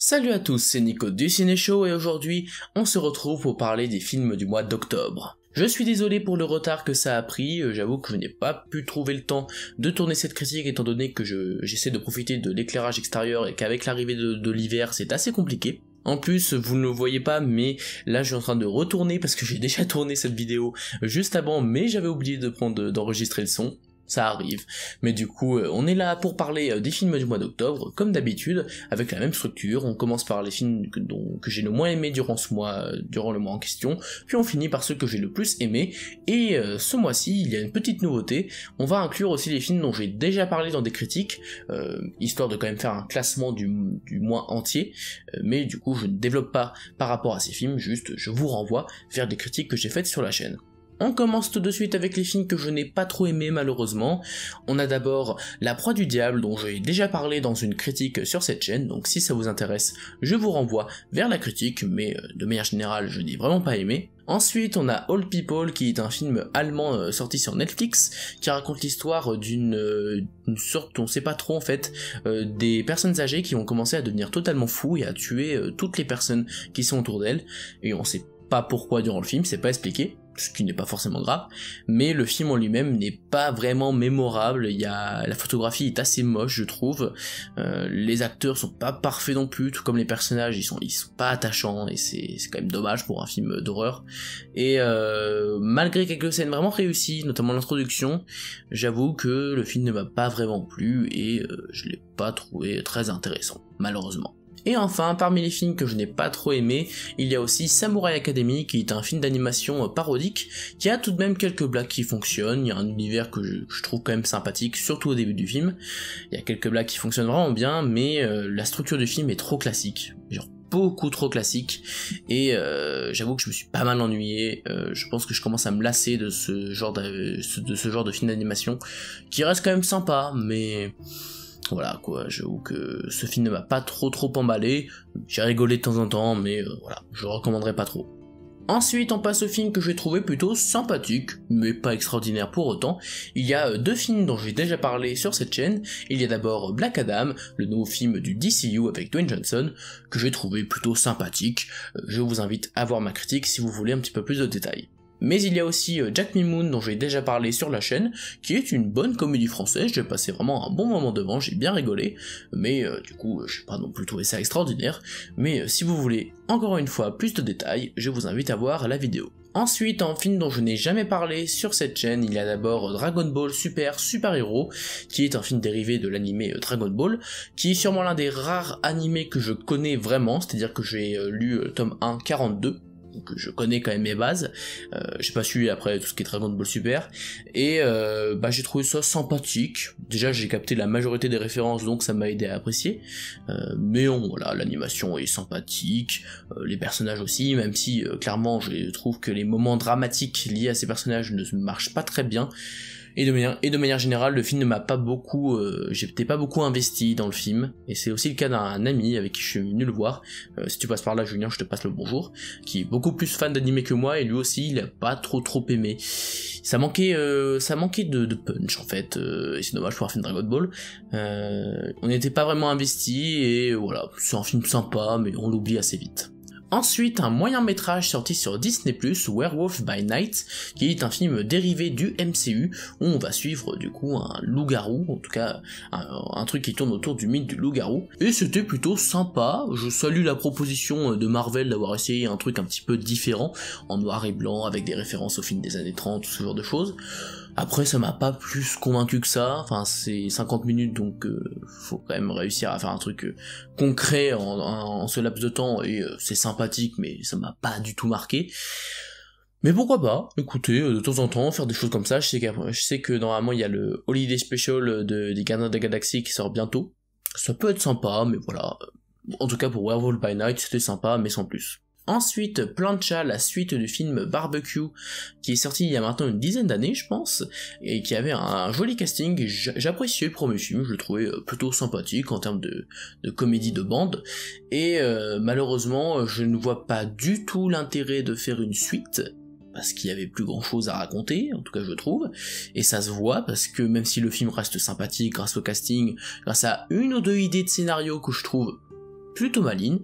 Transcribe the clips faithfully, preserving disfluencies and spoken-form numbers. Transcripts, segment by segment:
Salut à tous, c'est Nico du Ciné Show et aujourd'hui, on se retrouve pour parler des films du mois d'octobre. Je suis désolé pour le retard que ça a pris, j'avoue que je n'ai pas pu trouver le temps de tourner cette critique étant donné que je, j'essaie de profiter de l'éclairage extérieur et qu'avec l'arrivée de, de l'hiver c'est assez compliqué. En plus, vous ne le voyez pas, mais là je suis en train de retourner parce que j'ai déjà tourné cette vidéo juste avant, mais j'avais oublié de prendre d'enregistrer le son. Ça arrive, mais du coup on est là pour parler des films du mois d'octobre, comme d'habitude, avec la même structure. On commence par les films que, dont, que j'ai le moins aimé durant ce mois, durant le mois en question, puis on finit par ceux que j'ai le plus aimé, et euh, ce mois-ci il y a une petite nouveauté, on va inclure aussi les films dont j'ai déjà parlé dans des critiques, euh, histoire de quand même faire un classement du, du mois entier, euh, mais du coup je ne développe pas par rapport à ces films, juste je vous renvoie vers des critiques que j'ai faites sur la chaîne. On commence tout de suite avec les films que je n'ai pas trop aimés malheureusement. On a d'abord La Proie du Diable dont j'ai déjà parlé dans une critique sur cette chaîne, donc si ça vous intéresse, je vous renvoie vers la critique, mais de manière générale je n'ai vraiment pas aimé. Ensuite on a Old People qui est un film allemand euh, sorti sur Netflix, qui raconte l'histoire d'une euh, une sorte, on sait pas trop en fait, euh, des personnes âgées qui ont commencé à devenir totalement fous et à tuer euh, toutes les personnes qui sont autour d'elles, et on sait pas pourquoi durant le film, c'est pas expliqué, ce qui n'est pas forcément grave, mais le film en lui-même n'est pas vraiment mémorable. Il y a, la photographie est assez moche je trouve, euh, les acteurs sont pas parfaits non plus, tout comme les personnages, ils sont, ils sont pas attachants, et c'est, c'est quand même dommage pour un film d'horreur, et euh, malgré quelques scènes vraiment réussies, notamment l'introduction, j'avoue que le film ne m'a pas vraiment plu, et euh, je l'ai pas trouvé très intéressant, malheureusement. Et enfin, parmi les films que je n'ai pas trop aimés, il y a aussi Samurai Academy, qui est un film d'animation parodique, qui a tout de même quelques blagues qui fonctionnent, il y a un univers que je, je trouve quand même sympathique, surtout au début du film, il y a quelques blagues qui fonctionnent vraiment bien, mais euh, la structure du film est trop classique, genre beaucoup trop classique, et euh, j'avoue que je me suis pas mal ennuyé, euh, je pense que je commence à me lasser de ce genre de, de, ce genre de film d'animation, qui reste quand même sympa, mais... Voilà quoi, j'avoue que ce film ne m'a pas trop trop emballé, j'ai rigolé de temps en temps, mais euh, voilà, je recommanderais pas trop. Ensuite on passe au film que j'ai trouvé plutôt sympathique, mais pas extraordinaire pour autant. Il y a deux films dont j'ai déjà parlé sur cette chaîne. Il y a d'abord Black Adam, le nouveau film du D C U avec Dwayne Johnson, que j'ai trouvé plutôt sympathique. Je vous invite à voir ma critique si vous voulez un petit peu plus de détails. Mais il y a aussi Jack Me Moon dont j'ai déjà parlé sur la chaîne, qui est une bonne comédie française, j'ai passé vraiment un bon moment devant, j'ai bien rigolé, mais euh, du coup j'ai pas non plus trouvé ça extraordinaire, mais euh, si vous voulez encore une fois plus de détails, je vous invite à voir la vidéo. Ensuite, en film dont je n'ai jamais parlé sur cette chaîne, il y a d'abord Dragon Ball Super Super Hero, qui est un film dérivé de l'animé Dragon Ball, qui est sûrement l'un des rares animés que je connais vraiment, c'est-à-dire que j'ai euh, lu euh, tome un quarante-deux, donc je connais quand même mes bases, euh, j'ai pas su après tout ce qui est Dragon Ball Super, et euh, bah j'ai trouvé ça sympathique, déjà j'ai capté la majorité des références donc ça m'a aidé à apprécier, euh, mais bon, voilà, l'animation est sympathique, euh, les personnages aussi, même si euh, clairement je trouve que les moments dramatiques liés à ces personnages ne marchent pas très bien, Et de, manière, et de manière générale, le film ne m'a pas beaucoup, euh, j'étais pas beaucoup investi dans le film, et c'est aussi le cas d'un ami avec qui je suis venu le voir, euh, si tu passes par là Julien, je te passe le bonjour, qui est beaucoup plus fan d'animé que moi, et lui aussi il a pas trop trop aimé, ça manquait, euh, ça manquait de, de punch en fait, euh, et c'est dommage pour un film Dragon Ball, euh, on n'était pas vraiment investi, et voilà, c'est un film sympa, mais on l'oublie assez vite. Ensuite, un moyen métrage sorti sur Disney plus, Werewolf by Night, qui est un film dérivé du M C U, où on va suivre du coup un loup-garou, en tout cas un, un truc qui tourne autour du mythe du loup-garou, et c'était plutôt sympa. Je salue la proposition de Marvel d'avoir essayé un truc un petit peu différent, en noir et blanc, avec des références aux films des années trente, ce genre de choses. Après ça m'a pas plus convaincu que ça, enfin c'est cinquante minutes donc euh, faut quand même réussir à faire un truc euh, concret en, en, en ce laps de temps, et euh, c'est sympathique mais ça m'a pas du tout marqué. Mais pourquoi pas, écoutez, euh, de temps en temps faire des choses comme ça, je sais, je sais que normalement il y a le Holiday Special de, des Gardiens de la Galaxie qui sort bientôt, ça peut être sympa mais voilà, en tout cas pour Werewolf by Night c'était sympa mais sans plus. Ensuite, Plancha, la suite du film Barbecue, qui est sorti il y a maintenant une dizaine d'années, je pense, et qui avait un, un joli casting. J'appréciais le premier film, je le trouvais plutôt sympathique en termes de, de comédie de bande, et euh, malheureusement, je ne vois pas du tout l'intérêt de faire une suite, parce qu'il y avait plus grand chose à raconter, en tout cas je trouve, et ça se voit parce que même si le film reste sympathique grâce au casting, grâce à une ou deux idées de scénario que je trouve plutôt maligne.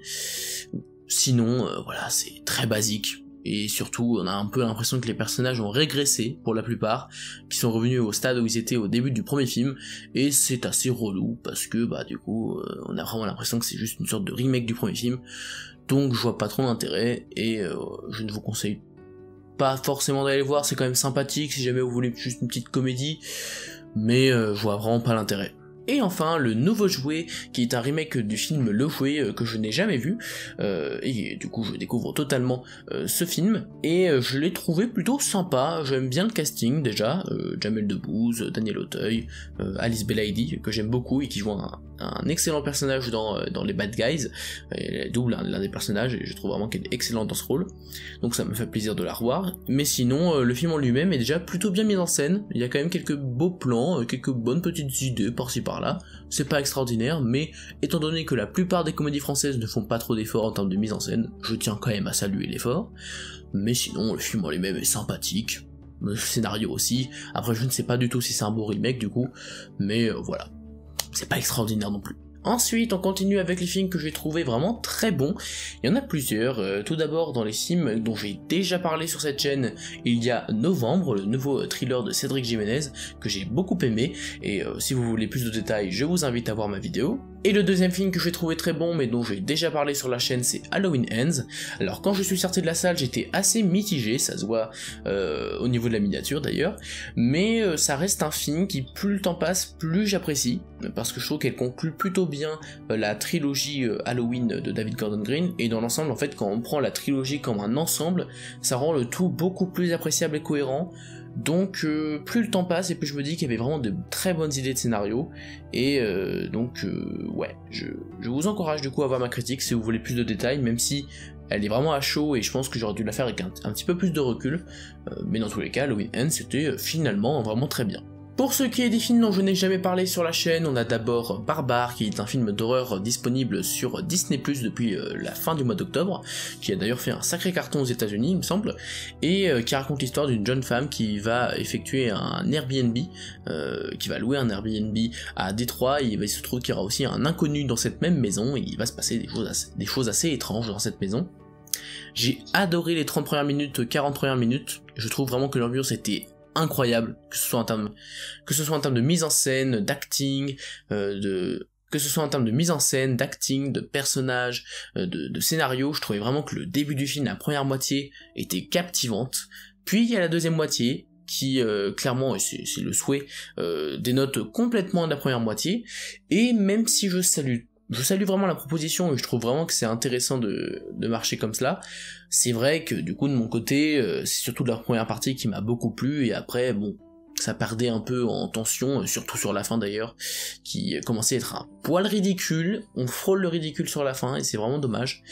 Sinon, euh, voilà, c'est très basique. Et surtout, on a un peu l'impression que les personnages ont régressé, pour la plupart, qui sont revenus au stade où ils étaient au début du premier film, et c'est assez relou, parce que, bah, du coup, euh, on a vraiment l'impression que c'est juste une sorte de remake du premier film, donc je vois pas trop l'intérêt, et euh, je ne vous conseille pas forcément d'aller le voir, c'est quand même sympathique, si jamais vous voulez juste une petite comédie, mais euh, je vois vraiment pas l'intérêt. Et enfin, le nouveau jouet, qui est un remake du film Le Jouet, euh, que je n'ai jamais vu, euh, et du coup je découvre totalement euh, ce film, et euh, je l'ai trouvé plutôt sympa, j'aime bien le casting déjà, euh, Jamel Debbouze, Daniel Auteuil, euh, Alice Belaïdi, que j'aime beaucoup, et qui joue un, un excellent personnage dans, euh, dans les Bad Guys, elle double l'un des personnages, et je trouve vraiment qu'elle est excellente dans ce rôle, donc ça me fait plaisir de la revoir, mais sinon, euh, le film en lui-même est déjà plutôt bien mis en scène, il y a quand même quelques beaux plans, euh, quelques bonnes petites idées par-ci par-là, là, c'est pas extraordinaire, mais étant donné que la plupart des comédies françaises ne font pas trop d'efforts en termes de mise en scène, je tiens quand même à saluer l'effort, mais sinon le film en lui-même est sympathique, le scénario aussi, après je ne sais pas du tout si c'est un beau remake du coup, mais euh, voilà, c'est pas extraordinaire non plus. Ensuite, on continue avec les films que j'ai trouvé vraiment très bons. Il y en a plusieurs. Euh, tout d'abord, dans les films dont j'ai déjà parlé sur cette chaîne, il y a Novembre, le nouveau thriller de Cédric Jiménez, que j'ai beaucoup aimé. Et euh, si vous voulez plus de détails, je vous invite à voir ma vidéo. Et le deuxième film que j'ai trouvé très bon, mais dont j'ai déjà parlé sur la chaîne, c'est Halloween Ends. Alors quand je suis sorti de la salle, j'étais assez mitigé, ça se voit euh, au niveau de la miniature d'ailleurs, mais euh, ça reste un film qui, plus le temps passe, plus j'apprécie, parce que je trouve qu'elle conclut plutôt bien euh, la trilogie euh, Halloween de David Gordon Green, et dans l'ensemble, en fait, quand on prend la trilogie comme un ensemble, ça rend le tout beaucoup plus appréciable et cohérent. Donc euh, plus le temps passe et plus je me dis qu'il y avait vraiment de très bonnes idées de scénario, et euh, donc euh, ouais, je, je vous encourage du coup à voir ma critique si vous voulez plus de détails, même si elle est vraiment à chaud et je pense que j'aurais dû la faire avec un, un petit peu plus de recul, euh, mais dans tous les cas, Halloween Ends c'était euh, finalement vraiment très bien. Pour ce qui est des films dont je n'ai jamais parlé sur la chaîne, on a d'abord Barbare, qui est un film d'horreur disponible sur Disney plus, depuis euh, la fin du mois d'octobre, qui a d'ailleurs fait un sacré carton aux États-Unis, il me semble, et euh, qui raconte l'histoire d'une jeune femme qui va effectuer un Airbnb, euh, qui va louer un Airbnb à Détroit, et il va se trouver qu'il y aura aussi un inconnu dans cette même maison, et il va se passer des choses assez, des choses assez étranges dans cette maison. J'ai adoré les trente premières minutes, quarante premières minutes, je trouve vraiment que l'ambiance était incroyable, que ce soit en termes, que ce soit en termes de mise en scène, d'acting, euh, de, que ce soit en termes de mise en scène, d'acting, de personnages, euh, de, de scénario, je trouvais vraiment que le début du film, la première moitié, était captivante. Puis il y a la deuxième moitié, qui euh, clairement, et c'est, c'est le souhait, euh, dénote complètement la première moitié, et même si je salue Je salue vraiment la proposition et je trouve vraiment que c'est intéressant de, de marcher comme cela. C'est vrai que du coup de mon côté, euh, c'est surtout la première partie qui m'a beaucoup plu, et après bon, ça perdait un peu en tension, surtout sur la fin d'ailleurs, qui commençait à être un poil ridicule, on frôle le ridicule sur la fin et c'est vraiment dommage.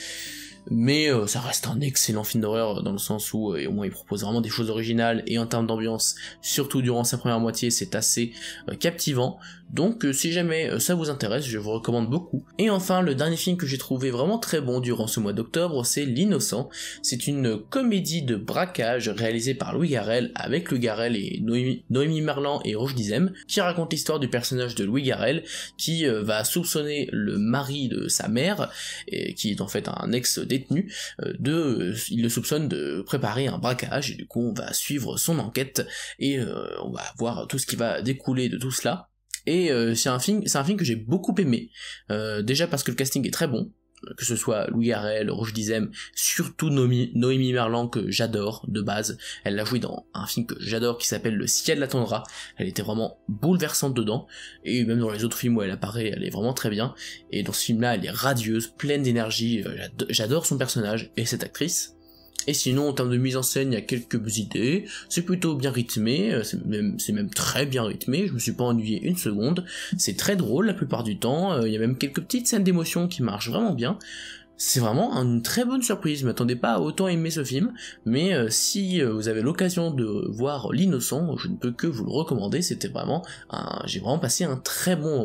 Mais euh, ça reste un excellent film d'horreur dans le sens où euh, au moins il propose vraiment des choses originales, et en termes d'ambiance, surtout durant sa première moitié, c'est assez euh, captivant. Donc euh, si jamais euh, ça vous intéresse, je vous recommande beaucoup. Et enfin, le dernier film que j'ai trouvé vraiment très bon durant ce mois d'octobre, c'est L'Innocent. C'est une comédie de braquage réalisée par Louis Garrel, avec Louis Garrel et Noémie, Noémie Merlan et Roche Dizem, qui raconte l'histoire du personnage de Louis Garrel, qui euh, va soupçonner le mari de sa mère, et qui est en fait un ex-détenu, euh, de, euh, il le soupçonne de préparer un braquage, et du coup on va suivre son enquête, et euh, on va voir tout ce qui va découler de tout cela. Et euh, c'est un film, c'est un film que j'ai beaucoup aimé, euh, déjà parce que le casting est très bon, que ce soit Louis Garrel, Roche Dizem, surtout Noémie, Noémie Merlan, que j'adore de base. Elle l'a joué dans un film que j'adore qui s'appelle Le ciel l'attendra. Elle était vraiment bouleversante dedans, et même dans les autres films où elle apparaît, elle est vraiment très bien. Et dans ce film-là, elle est radieuse, pleine d'énergie. J'adore son personnage et cette actrice. Et sinon, en termes de mise en scène, il y a quelques idées, c'est plutôt bien rythmé, c'est même, c'est même très bien rythmé, je me suis pas ennuyé une seconde, c'est très drôle la plupart du temps, il y a même quelques petites scènes d'émotion qui marchent vraiment bien. C'est vraiment une très bonne surprise, je m'attendais pas à autant aimer ce film, mais euh, si euh, vous avez l'occasion de voir L'Innocent, je ne peux que vous le recommander, c'était vraiment un... j'ai vraiment passé un très bon moment.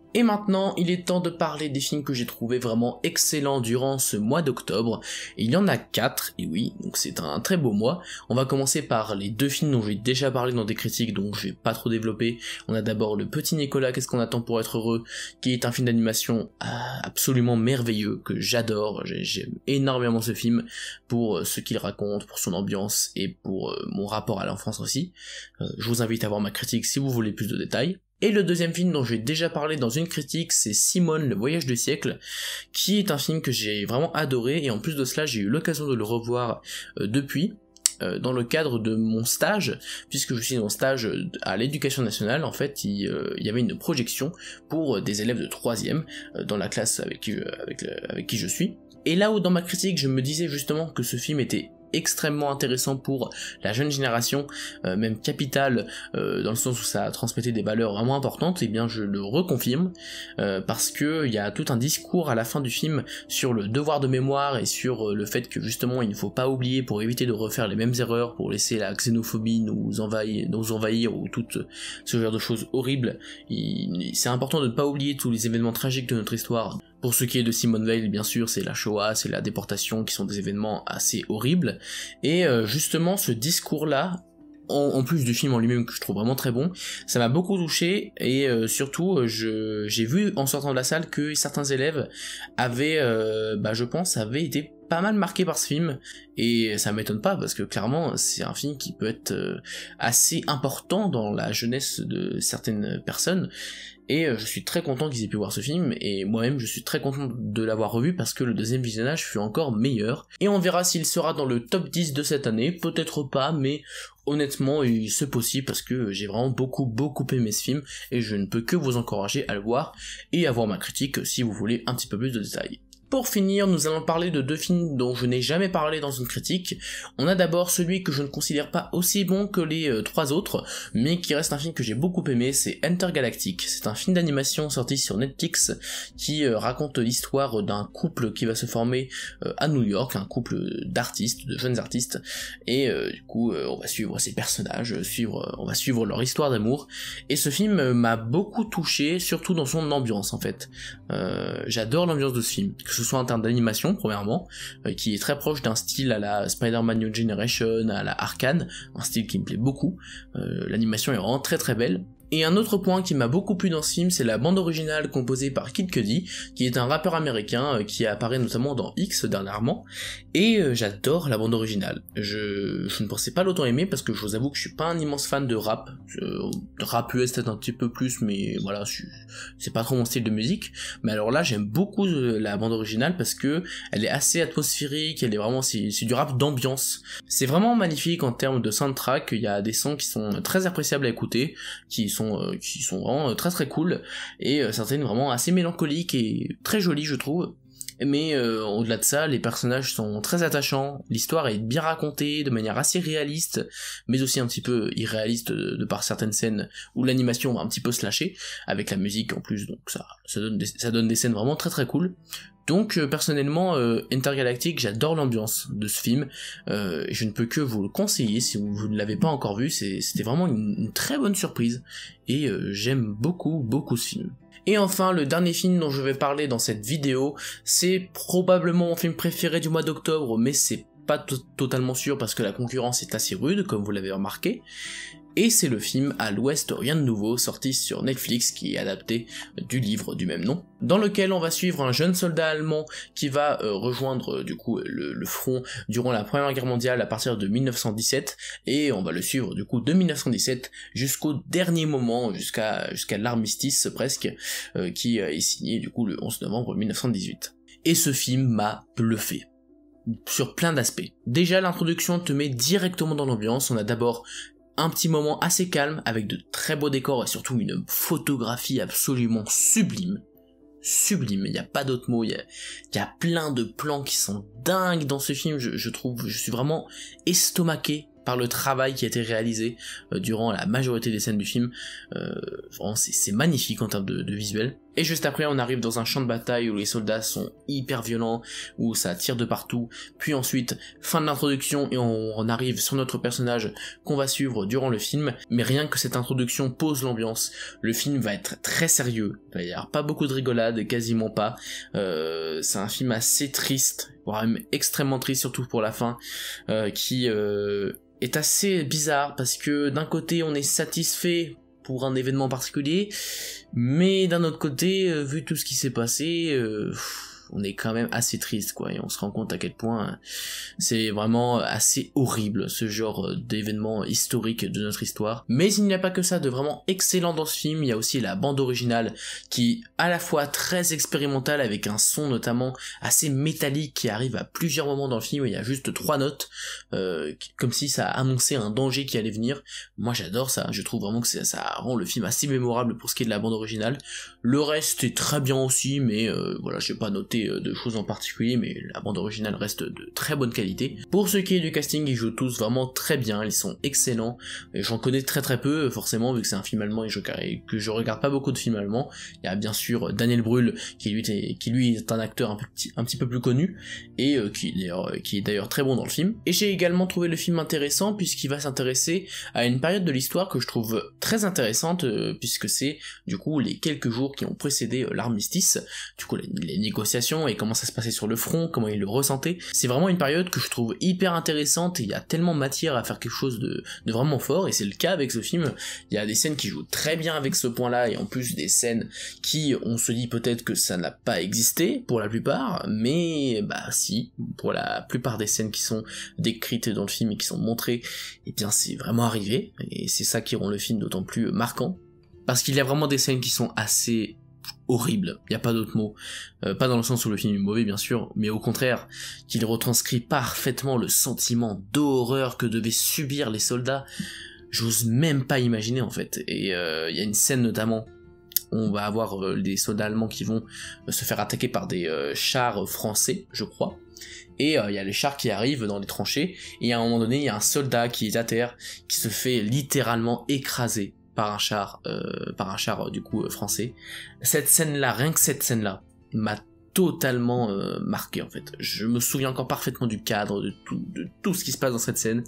Et maintenant, il est temps de parler des films que j'ai trouvé vraiment excellents durant ce mois d'octobre. Il y en a quatre, et oui, donc c'est un très beau mois. On va commencer par les deux films dont j'ai déjà parlé dans des critiques, donc je vais pas trop développer. On a d'abord Le Petit Nicolas, Qu'est-ce qu'on attend pour être heureux, qui est un film d'animation absolument merveilleux, que j'adore. J'aime énormément ce film, pour ce qu'il raconte, pour son ambiance, et pour mon rapport à l'enfance aussi. Je vous invite à voir ma critique si vous voulez plus de détails. Et le deuxième film dont j'ai déjà parlé dans une critique, c'est Simone, le voyage du siècle, qui est un film que j'ai vraiment adoré, et en plus de cela, j'ai eu l'occasion de le revoir euh, depuis, euh, dans le cadre de mon stage, puisque je suis en stage à l'éducation nationale. En fait, il, euh, il y avait une projection pour des élèves de troisième, euh, dans la classe avec qui, je, avec, le, avec qui je suis. Et là où dans ma critique, je me disais justement que ce film était extrêmement intéressant pour la jeune génération, euh, même capital, euh, dans le sens où ça transmettait des valeurs vraiment importantes, et bien je le reconfirme, euh, parce que il y a tout un discours à la fin du film sur le devoir de mémoire et sur euh, le fait que justement il ne faut pas oublier pour éviter de refaire les mêmes erreurs, pour laisser la xénophobie nous envahir, nous envahir ou tout ce genre de choses horribles. C'est important de ne pas oublier tous les événements tragiques de notre histoire. Pour ce qui est de Simone Veil, bien sûr, c'est la Shoah, c'est la déportation, qui sont des événements assez horribles. Et euh, justement, ce discours-là, en, en plus du film en lui-même que je trouve vraiment très bon, ça m'a beaucoup touché, et euh, surtout, je, j'ai vu en sortant de la salle que certains élèves avaient, euh, bah, je pense, avaient été pas mal marqués par ce film, et ça m'étonne pas, parce que clairement, c'est un film qui peut être euh, assez important dans la jeunesse de certaines personnes. Et je suis très content qu'ils aient pu voir ce film, et moi-même je suis très content de l'avoir revu parce que le deuxième visionnage fut encore meilleur. Et on verra s'il sera dans le top dix de cette année, peut-être pas, mais honnêtement c'est possible parce que j'ai vraiment beaucoup beaucoup aimé ce film, et je ne peux que vous encourager à le voir, et à voir ma critique si vous voulez un petit peu plus de détails. Pour finir, nous allons parler de deux films dont je n'ai jamais parlé dans une critique. On a d'abord celui que je ne considère pas aussi bon que les euh, trois autres, mais qui reste un film que j'ai beaucoup aimé, c'est Intergalactic. C'est un film d'animation sorti sur Netflix qui euh, raconte l'histoire d'un couple qui va se former euh, à New York, un couple d'artistes, de jeunes artistes, et euh, du coup euh, on va suivre ces personnages, suivre, euh, on va suivre leur histoire d'amour, et ce film euh, m'a beaucoup touché, surtout dans son ambiance en fait. Euh, j'adore l'ambiance de ce film, que ce soit en termes d'animation premièrement, euh, qui est très proche d'un style à la Spider-Man New Generation, à la Arcane, un style qui me plaît beaucoup. Euh, l'animation est vraiment très très belle. Et un autre point qui m'a beaucoup plu dans ce film, c'est la bande originale composée par Kid Cudi, qui est un rappeur américain euh, qui apparaît notamment dans X dernièrement, et euh, j'adore la bande originale. Je, je ne pensais pas l'autant aimer parce que je vous avoue que je suis pas un immense fan de rap, euh, rap U S peut-être un petit peu plus, mais voilà, c'est pas trop mon style de musique, mais alors là j'aime beaucoup euh, la bande originale parce que elle est assez atmosphérique, elle est vraiment, c'est du rap d'ambiance. C'est vraiment magnifique en termes de soundtrack, il y a des sons qui sont très appréciables à écouter, qui sont Euh, qui sont vraiment très très cool, et euh, certaines vraiment assez mélancoliques et très jolies je trouve. Mais euh, au-delà de ça, les personnages sont très attachants, l'histoire est bien racontée de manière assez réaliste, mais aussi un petit peu irréaliste de, de par certaines scènes où l'animation va un petit peu se lâcher, avec la musique en plus, donc ça, ça, donne, des, ça donne des scènes vraiment très très cool. Donc euh, personnellement, euh, Intergalactic, j'adore l'ambiance de ce film, euh, et je ne peux que vous le conseiller si vous, vous ne l'avez pas encore vu, c'était vraiment une, une très bonne surprise, et euh, j'aime beaucoup beaucoup ce film. Et enfin, le dernier film dont je vais parler dans cette vidéo, c'est probablement mon film préféré du mois d'octobre, mais c'est pas totalement sûr parce que la concurrence est assez rude, comme vous l'avez remarqué. Et c'est le film À l'Ouest rien de nouveau, sorti sur Netflix, qui est adapté du livre du même nom, dans lequel on va suivre un jeune soldat allemand qui va euh, rejoindre euh, du coup le, le front durant la Première Guerre mondiale à partir de mille neuf cent dix-sept, et on va le suivre du coup de mille neuf cent dix-sept jusqu'au dernier moment, jusqu'à jusqu'à l'armistice presque, euh, qui est signé du coup le onze novembre mille neuf cent dix-huit. Et ce film m'a bluffé sur plein d'aspects. Déjà, l'introduction te met directement dans l'ambiance. On a d'abord un petit moment assez calme avec de très beaux décors et surtout une photographie absolument sublime. Sublime, il n'y a pas d'autre mot, il y a, y a plein de plans qui sont dingues dans ce film, je, je trouve, je suis vraiment estomaqué par le travail qui a été réalisé euh, durant la majorité des scènes du film. Euh, vraiment c'est magnifique en termes de, de visuel. Et juste après, on arrive dans un champ de bataille où les soldats sont hyper violents, où ça tire de partout. Puis ensuite, fin de l'introduction et on, on arrive sur notre personnage qu'on va suivre durant le film. Mais rien que cette introduction pose l'ambiance. Le film va être très sérieux. Il va y avoir pas beaucoup de rigolade, quasiment pas. Euh, c'est un film assez triste, voire même extrêmement triste, surtout pour la fin, euh, qui euh, est assez bizarre parce que d'un côté, on est satisfait pour un événement particulier, mais d'un autre côté, euh, vu tout ce qui s'est passé, euh, on est quand même assez triste, quoi, et on se rend compte à quel point euh, c'est vraiment assez horrible, ce genre d'événement historique de notre histoire. Mais il n'y a pas que ça de vraiment excellent dans ce film, il y a aussi la bande originale, qui est à la fois très expérimentale, avec un son notamment assez métallique, qui arrive à plusieurs moments dans le film, il y a juste trois notes, euh, comme si ça annonçait un danger qui allait venir. Moi j'adore ça, je trouve vraiment que ça, ça rend le film assez mémorable pour ce qui est de la bande originale. Le reste est très bien aussi, mais euh, voilà, j'ai pas noté de choses en particulier, mais la bande originale reste de très bonne qualité. Pour ce qui est du casting, ils jouent tous vraiment très bien, ils sont excellents. J'en connais très très peu, forcément, vu que c'est un film allemand et, je, et que je regarde pas beaucoup de films allemands. Il y a bien sûr Daniel Brühl, qui lui est, qui lui est un acteur un, petit, un petit peu plus connu, et euh, qui, d'ailleurs, qui est d'ailleurs très bon dans le film. Et j'ai également trouvé le film intéressant, puisqu'il va s'intéresser à une période de l'histoire que je trouve très intéressante, euh, puisque c'est du coup les quelques jours qui ont précédé euh, l'armistice, du coup les, les négociations, et comment ça se passait sur le front, comment il le ressentait. C'est vraiment une période que je trouve hyper intéressante, et il y a tellement matière à faire quelque chose de, de vraiment fort, et c'est le cas avec ce film. Il y a des scènes qui jouent très bien avec ce point-là, et en plus des scènes qui, on se dit peut-être que ça n'a pas existé, pour la plupart, mais bah si, pour la plupart des scènes qui sont décrites dans le film et qui sont montrées, et bien c'est vraiment arrivé, et c'est ça qui rend le film d'autant plus marquant, parce qu'il y a vraiment des scènes qui sont assez horrible, il n'y a pas d'autre mot, euh, pas dans le sens où le film est mauvais bien sûr, mais au contraire, qu'il retranscrit parfaitement le sentiment d'horreur que devaient subir les soldats, j'ose même pas imaginer en fait. Et il euh, y a une scène notamment, on va avoir euh, des soldats allemands qui vont euh, se faire attaquer par des euh, chars français, je crois, et il euh, y a les chars qui arrivent dans les tranchées, et à un moment donné, il y a un soldat qui est à terre, qui se fait littéralement écraser par un char, euh, par un char euh, du coup euh, français. Cette scène-là, rien que cette scène-là, m'a totalement euh, marqué en fait. Je me souviens encore parfaitement du cadre, de tout, de tout ce qui se passe dans cette scène.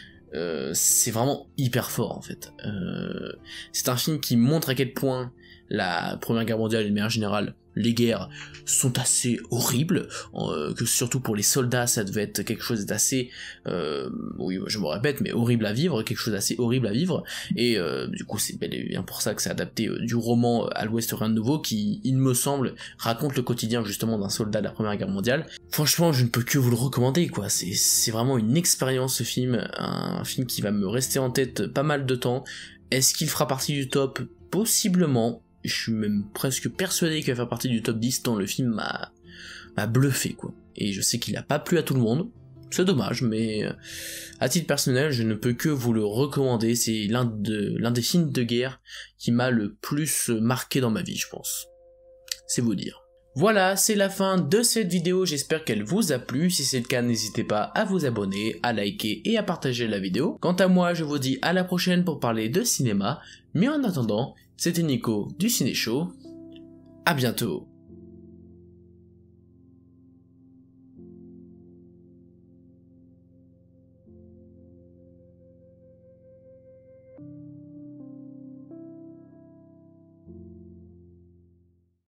Euh, c'est vraiment hyper fort en fait. Euh, c'est un film qui montre à quel point la Première Guerre mondiale et de manière générale, les guerres sont assez horribles, euh, que surtout pour les soldats ça devait être quelque chose d'assez, euh, oui je me répète, mais horrible à vivre, quelque chose d'assez horrible à vivre, et euh, du coup c'est bel et bien pour ça que c'est adapté euh, du roman À l'Ouest rien de nouveau, qui, il me semble, raconte le quotidien justement d'un soldat de la Première Guerre mondiale. Franchement je ne peux que vous le recommander quoi, c'est, c'est vraiment une expérience ce film, un film qui va me rester en tête pas mal de temps. Est-ce qu'il fera partie du top? Possiblement. Je suis même presque persuadé qu'il va faire partie du top dix tant le film m'a, m'a bluffé quoi. Et je sais qu'il n'a pas plu à tout le monde, c'est dommage, mais à titre personnel je ne peux que vous le recommander, c'est l'un, de, l'un des films de guerre qui m'a le plus marqué dans ma vie je pense. C'est vous dire. Voilà, c'est la fin de cette vidéo, j'espère qu'elle vous a plu, si c'est le cas n'hésitez pas à vous abonner, à liker et à partager la vidéo. Quant à moi je vous dis à la prochaine pour parler de cinéma, mais en attendant, c'était Nico du Ciné Show, à bientôt.